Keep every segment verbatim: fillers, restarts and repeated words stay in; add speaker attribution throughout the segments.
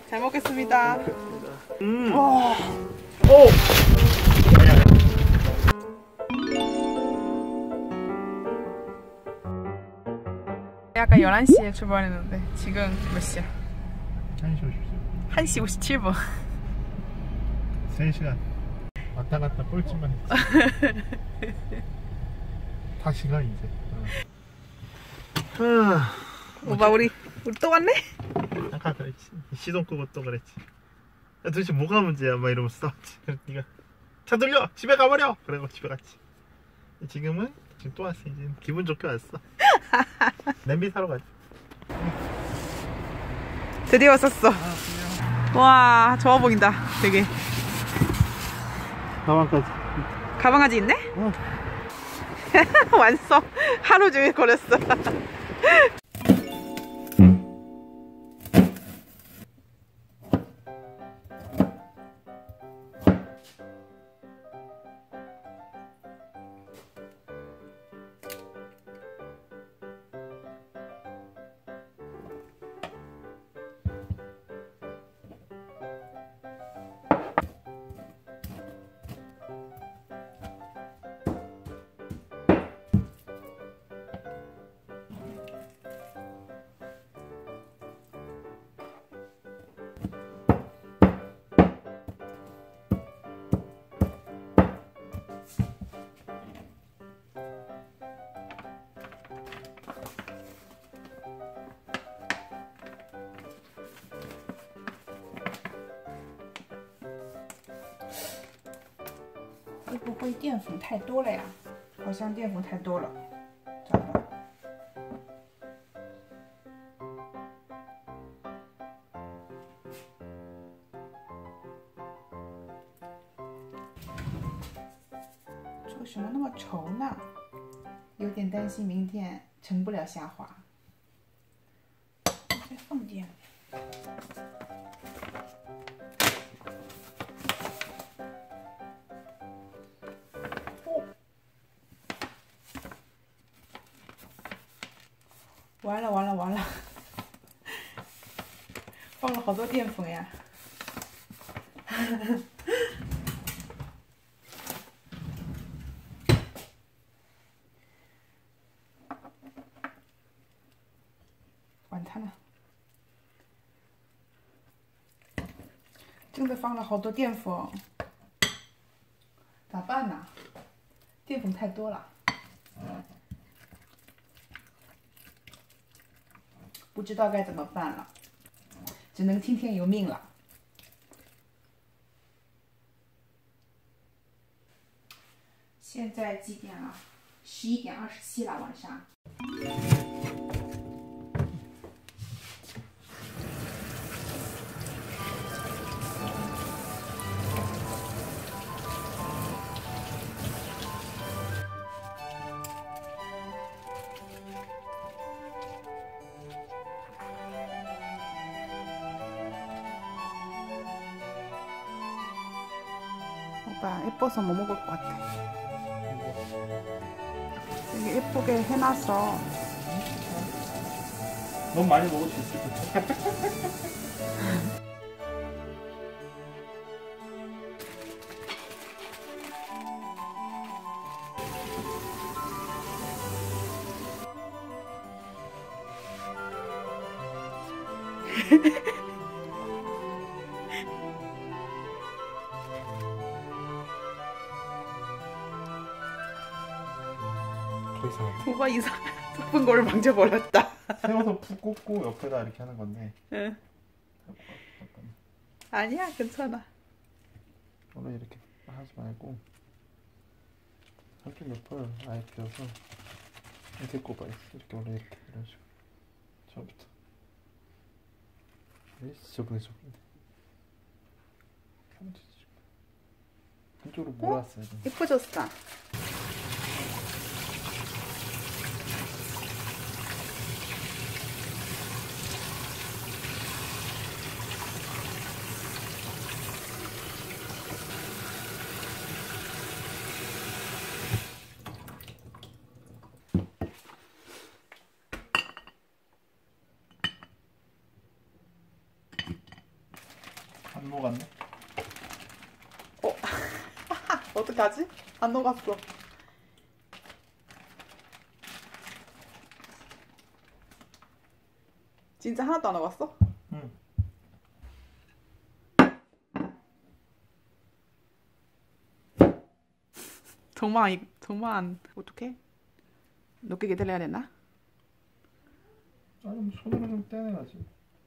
Speaker 1: 잘 먹겠습니다.
Speaker 2: 음.
Speaker 1: 와.
Speaker 2: 오.
Speaker 1: 아까 열한 시에 출발했는데 지금 몇 시야?
Speaker 2: 한 시 오십시오.
Speaker 1: 한 시 오십칠 분.
Speaker 2: 세 시간 왔다 갔다 뻘짓만 했지. 다시 가 이제. 어.
Speaker 1: 오빠 우리 우리 또 왔네?
Speaker 2: 아까 그랬지. 시동 끄고 또 그랬지. 야, 도대체 뭐가 문제야? 막 이러면서 싸웠지. 그래서 네가 차 돌려! 집에 가버려! 그래고 집에 갔지. 지금은 지금 또 왔어. 이제 기분 좋게 왔어. 냄비 사러 가지.
Speaker 1: 드디어 왔었어. 와 좋아 보인다 되게.
Speaker 2: 가방까지.
Speaker 1: 가방까지 있네?
Speaker 2: 응.
Speaker 1: 완성. 하루 종일 걸었어.会不会淀粉太多了呀？好像淀粉太多了，找到。这个什么那么稠呢？有点担心明天成不了虾滑。再放点。完了完了完了，放了好多淀粉呀！完蛋了，真的放了好多淀粉，咋办呢？淀粉太多了。不知道该怎么办了，只能听天由命了。现在几点了？十一点二十七了，晚上。오빠 예뻐서 뭐 먹을 것 같아. 되게 예쁘게 해놔서.
Speaker 2: 너무 많이 먹을 수 있을 것 같아.
Speaker 1: 뭐가 이상한 거를 망쳐버렸다.
Speaker 2: 세워서 푹 꽂고 옆에다 이렇게 하는 건데.
Speaker 1: 응. 아니야 괜찮아.
Speaker 2: 원래 이렇게 하지 말고 한쪽 옆을 아예 비워서 이렇게 꼽아야 돼. 이렇게 원래 이렇게 이런 식으로 처음부터. 에이 저분해 저분해. 한쪽으로 몰았어야 돼.
Speaker 1: 예뻐졌어.
Speaker 2: 안 녹았네.
Speaker 1: 어? 어떡하지? 안 녹았어. 진짜 하나도 안 녹았어?
Speaker 2: 응.
Speaker 1: 정말 정말 어떡해? 녹게 기다려야 되나?
Speaker 2: 아니 뭐 손으로 좀 떼내야지.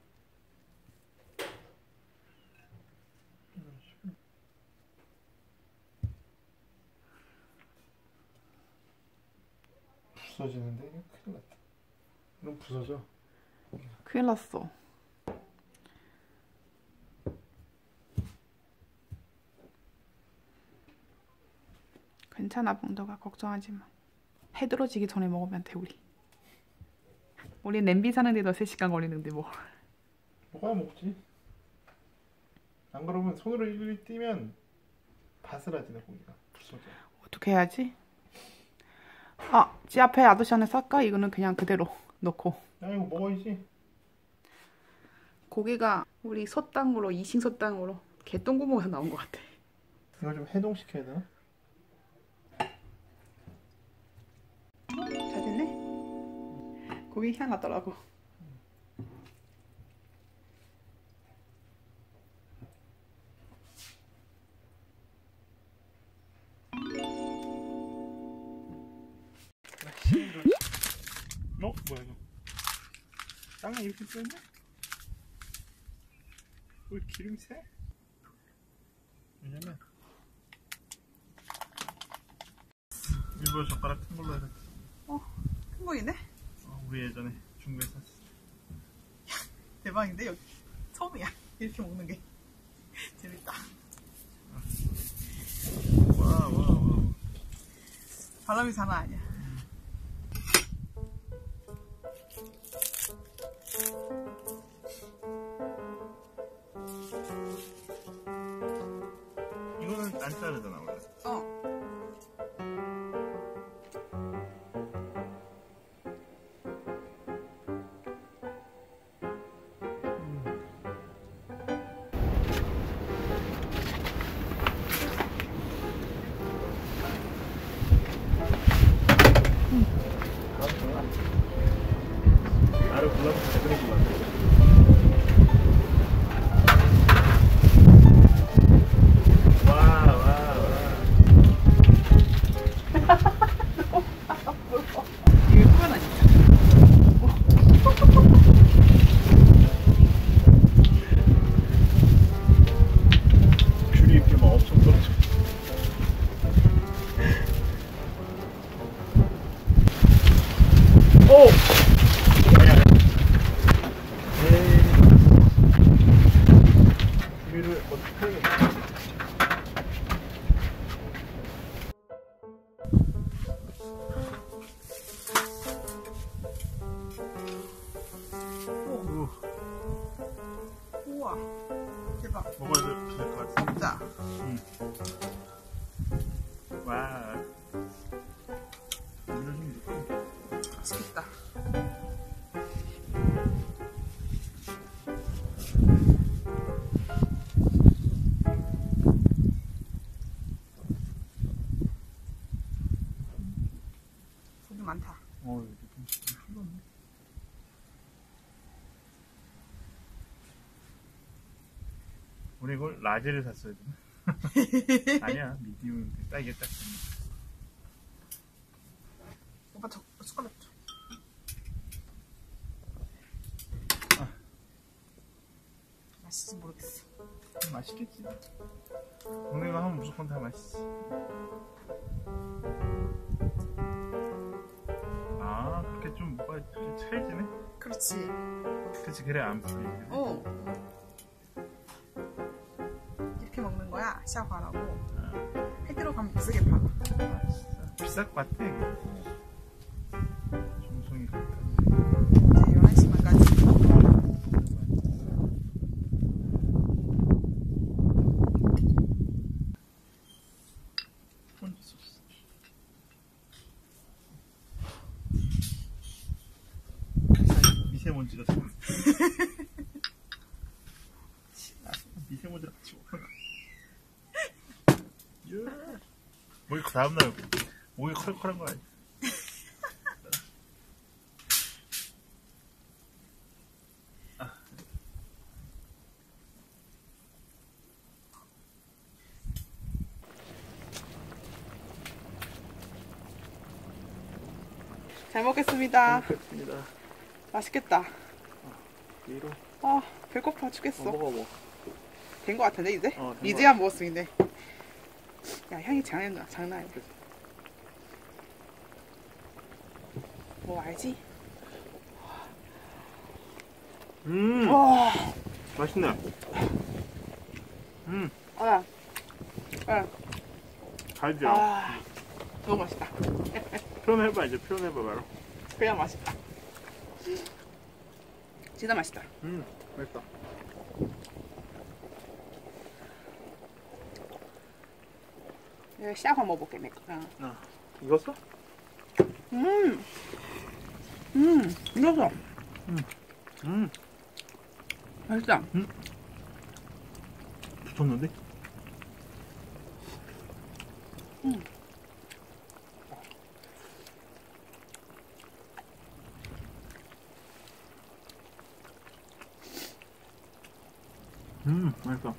Speaker 2: 부서지는데 이거 큰일 났다. 이건 부서져.
Speaker 1: 큰일 났어. 괜찮아 봉도가 걱정하지 마. 해 들어지기 전에 먹으면 돼 우리. 우리 냄비 사는데도 세 시간 걸리는데 뭐.
Speaker 2: 뭐가 먹지? 안 그러면 손으로 일일이 띄면 바스라지네 고기가. 부서져.
Speaker 1: 어떻게 해야지? 아, 지 앞에 아저씨 안에 쌀까? 이거는 그냥 그대로 넣고.
Speaker 2: 야 이거 먹어야지.
Speaker 1: 고기가 우리 솥당으로 이식 솥당으로 개똥구멍에서 나온 것 같아.
Speaker 2: 이거 좀 해동시켜야 되나?
Speaker 1: 잘 됐네? 고기 향 나더라고.
Speaker 2: 어? 뭐야 이거? 땅에 이렇게 써있네? 왜 기름이 새? 왜냐면 일부러 젓가락 큰 걸로 해서.
Speaker 1: 어, 큰 거이네?
Speaker 2: 어, 우리 예전에 중국에서 샀어.
Speaker 1: 대박인데 여기 처음이야 이렇게 먹는 게. 재밌다.
Speaker 2: 와와 와.
Speaker 1: 바람이 장난 아니야.
Speaker 2: 이거는 안 자르잖아 원래.
Speaker 1: 어.
Speaker 2: 나를 불러서 잘 그리구만.
Speaker 1: 이거 후회나 진짜.
Speaker 2: 귤이 이렇게 막 엄청 떨어져. 오! 에이. 귤을 어떻게 해야겠다. 오.
Speaker 1: 우와. 대박.
Speaker 2: 먹어야 될 것 같아.
Speaker 1: 먹자.
Speaker 2: 응. 와. 물을 좀 넣고.
Speaker 1: 맛있겠다. 고기 많다.
Speaker 2: 어, 이렇게 좀 흘렀네. 우리 이걸 라지를 샀어야 되나? 아니야, 미디움인데 딱 이게 딱 됐네.
Speaker 1: 오빠 저 숟가락 줘.
Speaker 2: 아.
Speaker 1: 맛있지 모르겠어.
Speaker 2: 맛있겠지. 오늘가 하면 무조건 다 맛있지. 아, 그렇게 좀 뭐가 이렇게 찰지네?
Speaker 1: 그렇지.
Speaker 2: 그치, 그래 안 풀리지.
Speaker 1: 어. 이렇게 먹는 거야. 샤워하라고.
Speaker 2: 아,
Speaker 1: 해 들어가면 비싸게 팔아.
Speaker 2: 아, 진짜 비쌀 것 같아 이거. 정성이 같다.
Speaker 1: 이제 열한 시만까지.
Speaker 2: 혼자 썼어. 미세먼지가 좀. 미세먼지가 목이 다음날 목이 컬컬한 거 아니야?
Speaker 1: 잘 먹겠습니다.
Speaker 2: 먹겠습니다.
Speaker 1: 맛있겠다.
Speaker 2: 위로.
Speaker 1: 아, 배고파 죽겠어.
Speaker 2: 어, 먹어 먹어.
Speaker 1: 된 거 같은데 이제?
Speaker 2: 어, 된
Speaker 1: 이제야 먹었으면 돼. 야, 향이 장난 장난 아니야. 뭐 알지?
Speaker 2: 음,
Speaker 1: 와,
Speaker 2: 맛있네. 음,
Speaker 1: 아, 아,
Speaker 2: 달죠.
Speaker 1: 아, 너무 맛있다.
Speaker 2: 표현해봐 이제 표현해봐 바로.
Speaker 1: 그냥 맛있다. 진짜 맛있다.
Speaker 2: 음, 맛있다.
Speaker 1: 내가 샤워 먹어볼게 내가.
Speaker 2: 아, 익었어?
Speaker 1: 음, 음, 익었어.
Speaker 2: 음,
Speaker 1: 맛있다.
Speaker 2: 붙었는데?
Speaker 1: 음.
Speaker 2: 음, 맛있어.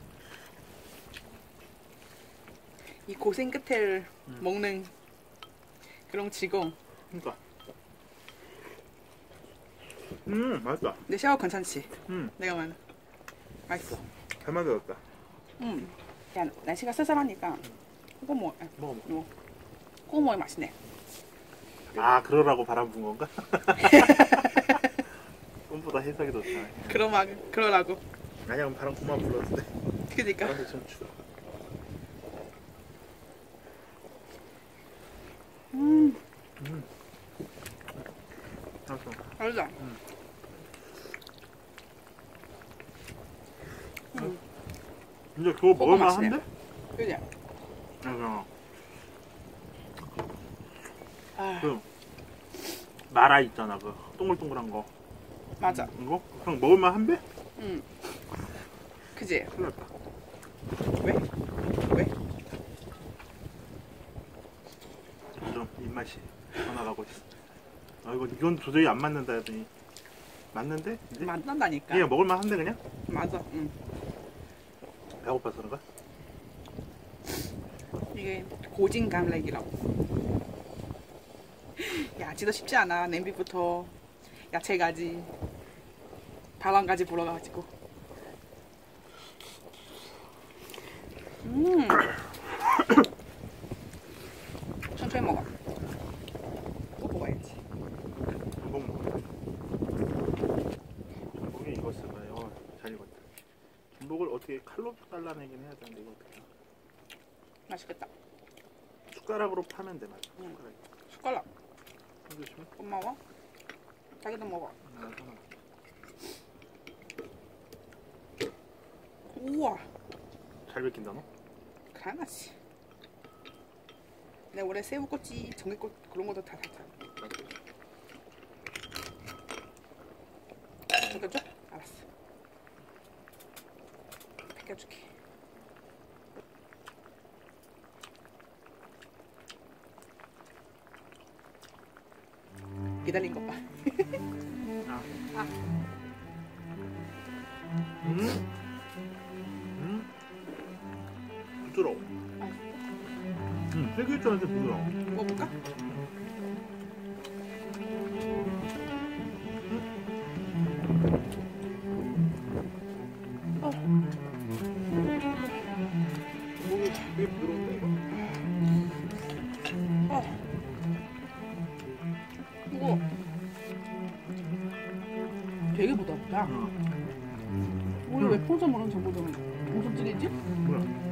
Speaker 1: 이 고생 끝에
Speaker 2: 음.
Speaker 1: 먹는 그런 즐거움.
Speaker 2: 그러니까. 음, 맛있다.
Speaker 1: 내 샤워 괜찮지?
Speaker 2: 음,
Speaker 1: 내가 말 맛있어.
Speaker 2: 잘 만들었다.
Speaker 1: 음. 야, 날씨가 쌀쌀하니까 그거 뭐,
Speaker 2: 먹어 먹어.
Speaker 1: 뭐, 그거 먹으면 맛있네.
Speaker 2: 아, 그러라고 바람 분 건가? 꿈보다 해석이 더 좋아.
Speaker 1: 그러마, 그러라고.
Speaker 2: 아니야, 그럼 바람 그만 불러도 돼.
Speaker 1: 그니까.
Speaker 2: 바람도 좀 추워.
Speaker 1: 음,
Speaker 2: 음. 맛있어.
Speaker 1: 맛있다.
Speaker 2: 음.
Speaker 1: 음,
Speaker 2: 이제 그거
Speaker 1: 그거
Speaker 2: 먹을만
Speaker 1: 맛있네.
Speaker 2: 한데?
Speaker 1: 그지?
Speaker 2: 맞아.
Speaker 1: 아,
Speaker 2: 그 마라 있잖아, 그 동글동글한 거.
Speaker 1: 맞아.
Speaker 2: 이거? 그냥 먹을만 한데?
Speaker 1: 음, 그지?
Speaker 2: 큰일 났다.
Speaker 1: 왜? 왜?
Speaker 2: 좀 입맛이 변화가고 있어. 아, 이거 이건 도저히 안 맞는다 했더니 맞는데? 이제?
Speaker 1: 맛난다니까.
Speaker 2: 그냥 먹을만 한데 그냥?
Speaker 1: 맞아. 음.
Speaker 2: 배고파서 그런가?
Speaker 1: 이게 고진 감렉이라고. 야지도 쉽지 않아. 냄비부터 야채가지 바람까지 불어가지고. 음. 천천히 먹어. 또 먹어야지.
Speaker 2: 한번 먹어. 전복이 익었을까요? 어, 잘 익었다. 전복을 어떻게 칼로 잘라내긴 해야 되는데 이거 어떻게?
Speaker 1: 맛있겠다.
Speaker 2: 숟가락으로 파면 돼, 맞아.
Speaker 1: 응.
Speaker 2: 숟가락.
Speaker 1: 숟가락.
Speaker 2: 조심.
Speaker 1: 고마워. 자기도 먹어.
Speaker 2: 하나, 하나.
Speaker 1: 우와.
Speaker 2: 잘 베낀다 너?
Speaker 1: 강아지. 내가 원래 새우꼬치, 전기꼬치 그런 것도 다 샀잖아. 벗겨줘? 알았어. 벗겨줄게. 기다린 것 봐.
Speaker 2: 아.
Speaker 1: 아.
Speaker 2: 음. 음. 부드러워.
Speaker 1: 맛있어?
Speaker 2: 음, 튀길 줄 알았는데 부드러워.
Speaker 1: 먹어볼까? 어.
Speaker 2: 목이 되게 부드러운데 이거?
Speaker 1: 어. 이거 되게 부드럽다.
Speaker 2: 응.
Speaker 1: 우리 왜 포점으로는 저보다 엄청 찌리지?
Speaker 2: 뭐야?